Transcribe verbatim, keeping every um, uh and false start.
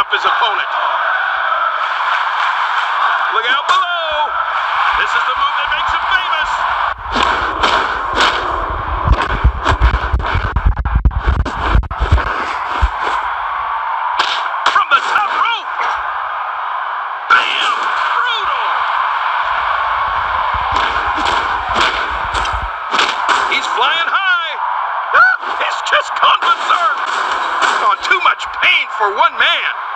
up his opponent. Look out below. This is the move that makes him famous. From the top rope. Bam! Brutal. He's flying high. Ah, he's just gone berserk. Oh, too much pain for one man.